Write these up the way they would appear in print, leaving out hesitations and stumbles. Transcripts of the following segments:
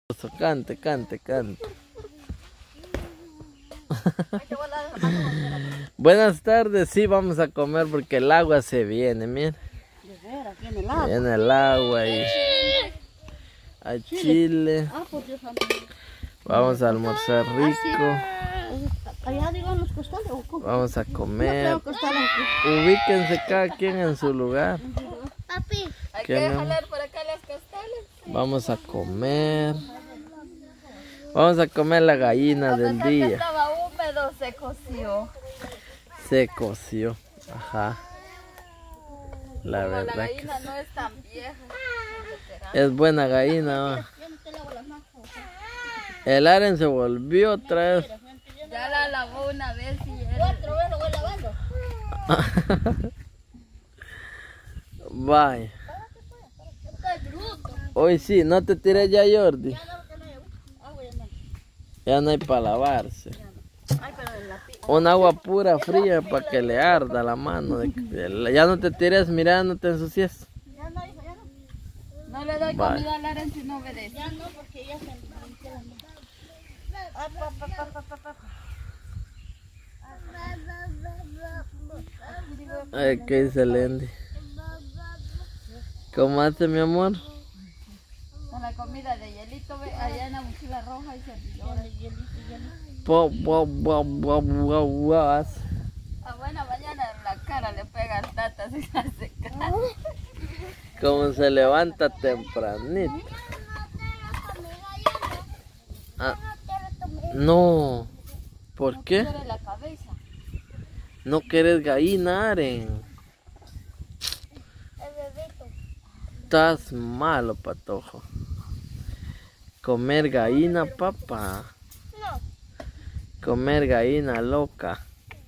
Cante, cante, cante. Buenas tardes, sí, vamos a comer porque el agua se viene, miren. Viene el agua y hay chile. Vamos a almorzar rico. Vamos a comer. Ubíquense cada quien en su lugar. Papi, hay que jalar por acá las costales. Vamos a comer. Vamos a comer la gallina del día. Estaba húmedo, se coció. Se coció, ajá. La Como verdad la que gallina no es tan vieja. es buena gallina. ¿No? El Aren se volvió otra vez. Ya la lavó una vez y era. otro vez lo voy lavando. Bye. Hoy sí, no te tires ya, Jordi. Ya no hay para lavarse. Un agua pura, fría, para que le arda la mano. Ya no te tires, mira, no te ensucies. No le doy comida a Laren si no obedece. Ya no, porque ya se limpió las manos. Ay, ¿qué dice Lendy? ¿Cómo hace, mi amor? Con la comida de hielito, ve, allá en la mochila roja y servidora. A buena mañana en la cara le pegan tatas y se hace cara. Como se levanta tempranito. Ah, no. ¿Por qué? Sobre la cabeza. No quieres gallina, Aren. Estás malo, patojo. Comer gallina, papá. No. Comer gallina loca.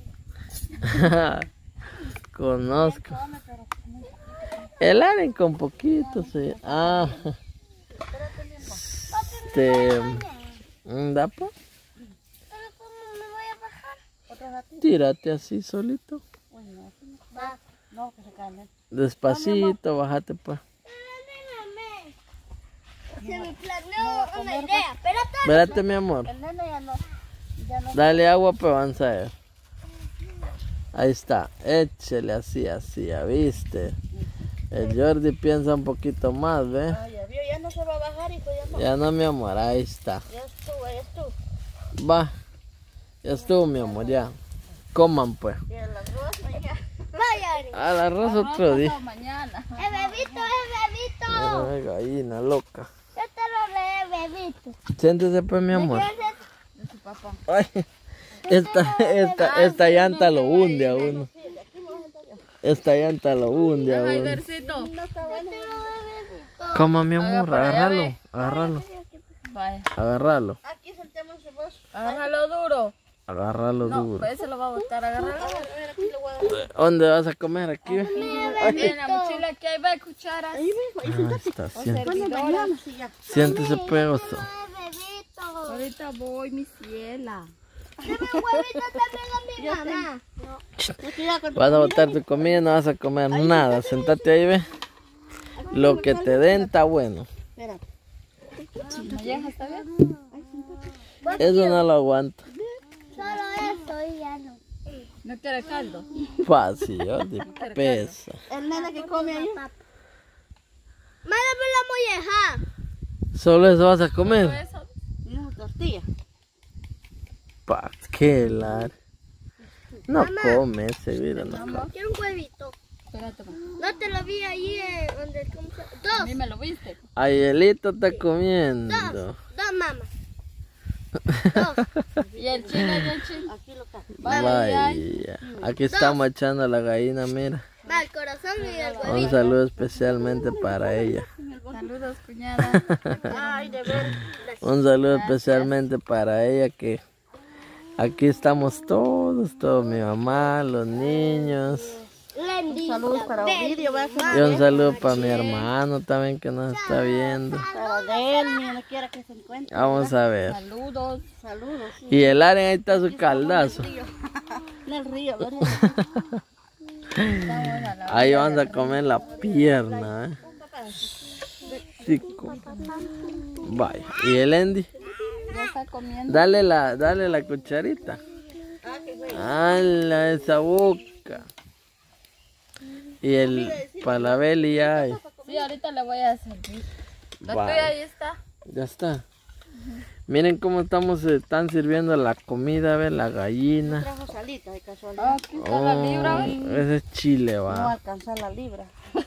Conozco. El Aren con poquito, sí. Ah. ¿Da pa? ¿Pero cómo me voy a bajar? Tírate así solito. Va. No, que se calme. Despacito, bájate pues. Se me planeó una idea. Espérate. Espérate, mi amor. El nene ya no. Dale agua, pero vamos a ver. Ahí está. Échele así, así, ¿ya viste? El Jordi piensa un poquito más, ¿ve? Ah, ya vio, ya no se va a bajar, hijo, ya no. Ya no, mi amor, ahí está. Ya estuvo, ya estuvo. Va. Ya estuvo, mi amor, ya. Coman, pues. Y el arroz mañana. Vaya, Al arroz otro día. Mañana. bebito. Ay, gallina loca. Yo te lo leí, bebito. Siéntese, pues, mi amor. De su papá. Ay, esta llanta lo hunde a uno. Esta llanta lo hunde a uno. Jaidercito. No está bueno. Coma, mi amor, para allá, agárralo, ve. agárralo, Vaya. agárralo, Aquí sentemos el bolso. Agárralo duro. agárralo No, duro. pues ese lo va a botar. Agárralo. A ver, aquí lo voy a dar. ¿Dónde vas a comer? Aquí. En la mochila que hay, ve cucharas. Ahí está, Servidora. siéntese, pues. Bebito. Ahorita voy, mi ciela. Dame un huevito también a mi mamá. Vas a botar tu comida y no vas a comer nada. Sentate ahí, ve. Lo que te den está bueno. Espérate. ¿Molleja está bien? Eso no lo aguanto. Solo eso y ya no. ¿No quiere caldo? Fácil, de pesa. El nene que come ahí. Mándame la molleja. ¿Solo eso vas a comer? Eso. Y una tortilla. Pa, qué lar. No come ese, mira, no come. Quiero un huevito. Espérate, ma. No te lo vi ahí donde... ¿cómo se llama? A Dos. mí me lo viste. Ayelito está comiendo. Dos, mamá. Dos. ¿Y el chile y el chile? Aquí lo está. Vaya. Aquí estamos echando a la gallina, mira. Va, el corazón y el Un huevito. saludo especialmente para ella. Saludos, cuñada. Ay, de ver. Un saludo especialmente para ella que aquí estamos todos, mi mamá, los niños. Saludos para Ovidio. Y un saludo para mi hermano también que nos está viendo. Para Delmi, donde quiera que se encuentre. Vamos a ver. Saludos. Saludos. Y el Aren ahí está su caldazo. En el río, ¿verdad? Ahí vamos a comer la pierna. rico. Vaya. ¿Y el Andy? Ya está comiendo. Dale la cucharita. ¡Hala, esa boca! Y el palabeli ya hay. Sí, ahorita le voy a servir. La Vale. tuya ahí está. Ya está. Miren cómo están sirviendo la comida, ¿ven? La gallina. Trajo salita de casualidad. Aquí está la libra. ¿Ves? Ese es chile, No va a va. alcanzar la libra.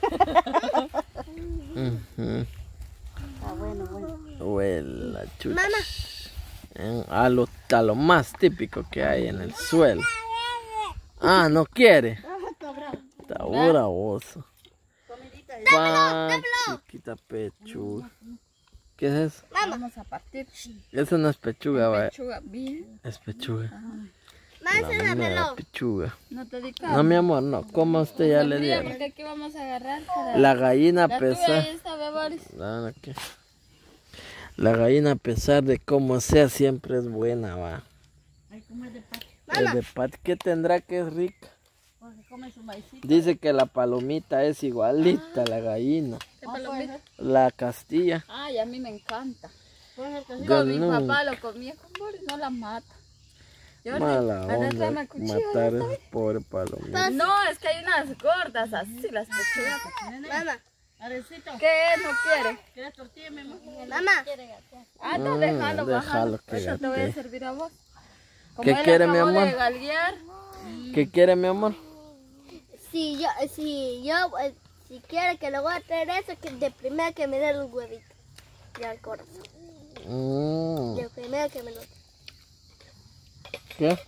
Ujú. Está bueno, bueno. Huela, chucha. A lo más típico que hay en el suelo. Ah, ¿no quiere? Está bravoso. Pan, chiquita pechuga. ¿Qué es eso? Vamos a partir. Eso no es pechuga, va. Pechuga, bien. Es pechuga. Más La mera pechuga. No te di No, mi amor, no. Como usted ya le dieron. Porque aquí vamos a agarrar para... La gallina, a La tuya ahí pesar... está, ve, Boris. Ah, ok. La gallina, a pesar de cómo sea, siempre es buena, va. El de pat, ¿qué tendrá que es rica? Porque come su maicito. Dice que la palomita es igualita a la gallina. ¿Qué palomita? La castilla. Ay, a mí me encanta. Yo Con mi no. papá lo comía con Boris, no la mata. Yo Mala onda me cuchillo. matar a esa pobre palomita. No, es que hay unas gordas así, las pechugas. Mamá, ¿Qué no quiere? mamá. Ah, no, déjalo, déjalo que Eso te voy a gatee. servir a vos. ¿Qué él quiere, mi acabó de amor? galguear, ¿Qué quiere, mi amor? Si quiere que le voy a traer eso, que de primera que me dé los huevitos. Ya el corazón. De primera que me lo... ¿Qué?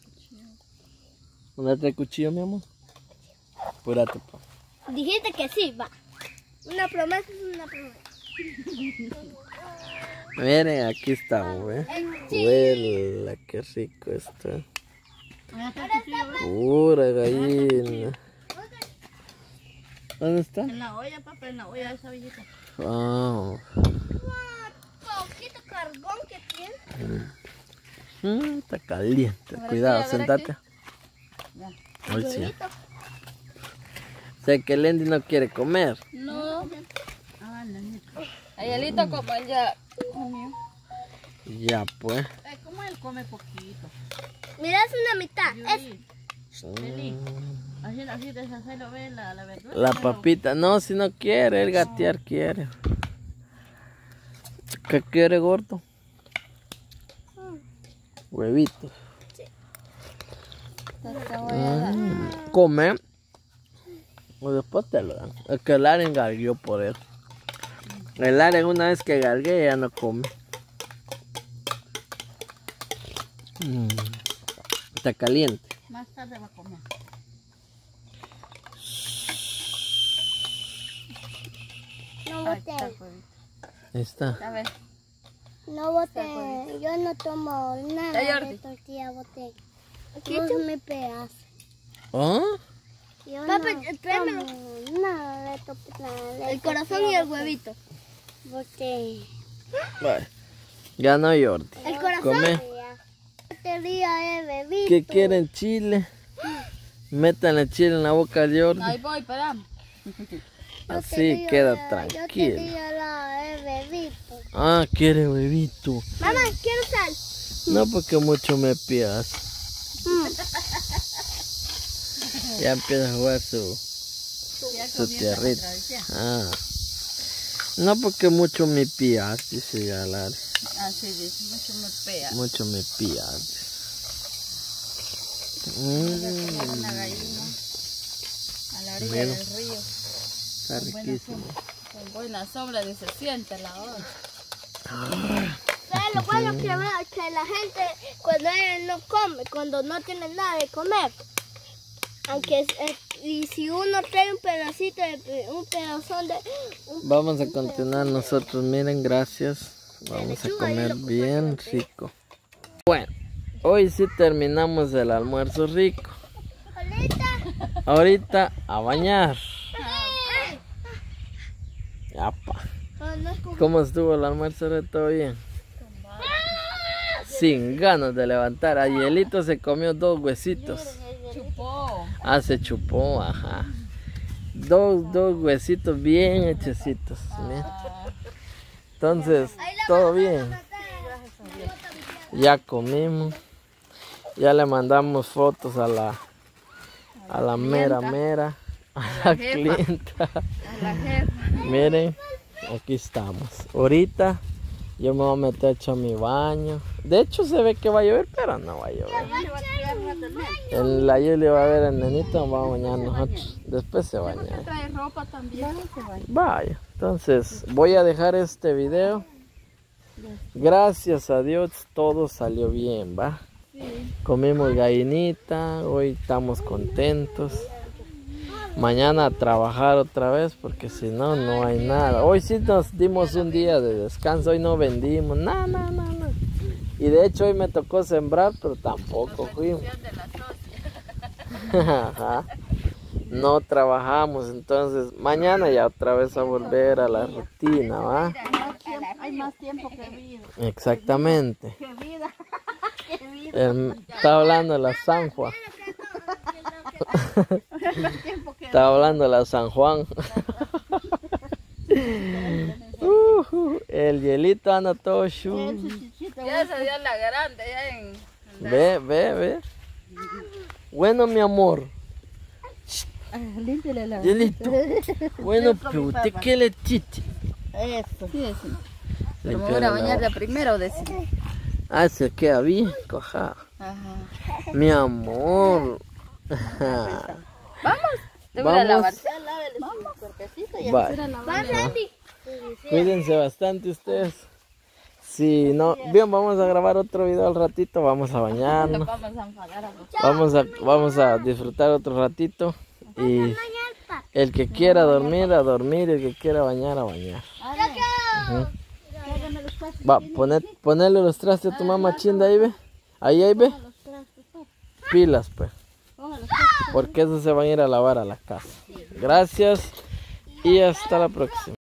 ¿Dónde el cuchillo, mi amor? Apúrate, pa. Dijiste que sí, va. Una promesa es una promesa. Miren, aquí estamos, ¿eh? Huela, qué rico está. Pura gallina. ¿Dónde está? En la olla, papá, en la olla esa bellita. Ah. Poquito carbón que tiene. Está caliente. Cuidado, a ver sentate. Ya. Ay, sí. Sé que el Andy no quiere comer. No. Ayelito, como él ya comió. Ya, pues. Como él come poquito. Mira, es una mitad. Es... Así deshacerlo, ve la verdura. La papita. No, si no quiere, el gatear quiere. ¿Qué quiere, gordo? Huevitos. Come. O después te lo dan. Es que el Aren galgueó por eso. El Aren una vez que galguea ya no come. Está caliente. Más tarde va a comer. No Ahí está boté. el huevito. Ahí está. A ver. No boté. Yo no tomo nada Ya, Jordi. de tortilla, boté. No me pegas. ¿Ah? Yo no tomo nada de tortilla. El corazón y el huevito. Boté. Vale. Ya no, Jordi. El corazón. Come. Tortilla es bebito. ¿Qué quieren? Chile. Métanle chile en la boca al Jordi. Ahí voy, esperamos. Así queda tranquilo. Es bebito. Ah, quiere huevito. Mamá, quiero sal. No, porque mucho me pias. Ya empieza a jugar su tierrita. Ah. No, porque mucho me pias, dice ya Lara. Así dice, mucho me pega. Mucho me pias. Una gallina a la orilla Bueno. del río. Está riquísimo. Con buena sombra, dice, siente la hora. ¿Sabes lo bueno que veo? Que la gente cuando ella no come, cuando no tiene nada de comer, aunque y si uno trae un pedacito de un pedazón de Vamos a continuar nosotros, miren, gracias. Vamos a comer bien rico. Bueno, hoy sí terminamos el almuerzo rico. Ahorita a bañar. Apa. ¿Cómo estuvo el almuerzo? ¿De todo bien? Sin ganas de levantar. Ayelito se comió 2 huesitos. Chupó. Ah, se chupó, ajá. Dos huesitos bien hechecitos. Miren. Entonces, todo bien. Ya comimos. Ya le mandamos fotos a la mera, a la clienta. A la jefa. Miren, aquí estamos. Ahorita yo me voy a meter a echar mi baño. De hecho se ve que va a llover, pero no va a llover. En la lluvia va a ver el nenito, nos vamos a bañar nosotros. Después se baña. Trae ropa también. Vaya, entonces voy a dejar este video. Gracias a Dios todo salió bien, ¿va? Sí. Comimos gallinita, hoy estamos contentos. Mañana a trabajar otra vez porque si no, no hay nada. Hoy sí nos dimos un día de descanso, hoy no vendimos, nada. Y de hecho hoy me tocó sembrar, pero tampoco fuimos. No trabajamos, entonces mañana ya otra vez a volver a la rutina, ¿va? Hay más tiempo que vida. Exactamente. Que vida. Que vida. Está hablando la San Juan. Más tiempo que Está hablando la San Juan. El hielito anda todo chu. ya se dio la grande ya en Ve. Bueno, mi amor. límpiale la Hielito. Bueno, pero usted qué le chiche. Eso. Sí, sí. Le ¿Me voy a bañar de primero o de segundo? Ah, se queda bien, coja. Ajá. Mi amor. Vamos. Te voy a lavar. Vamos. Bye. Va, Randy. Cuídense bastante ustedes. Si no, bien, vamos a grabar otro video al ratito, vamos a bañarnos. Vamos a enfadar a los... Vamos a disfrutar otro ratito. Y el que quiera dormir, a dormir. El que quiera bañar, a bañar. Ujú. Va, ponerle los trastes a tu mamá chinda ahí, ve. Ahí, ve. Pilas, pues. Porque eso se van a ir a lavar a la casa. Gracias y hasta la próxima.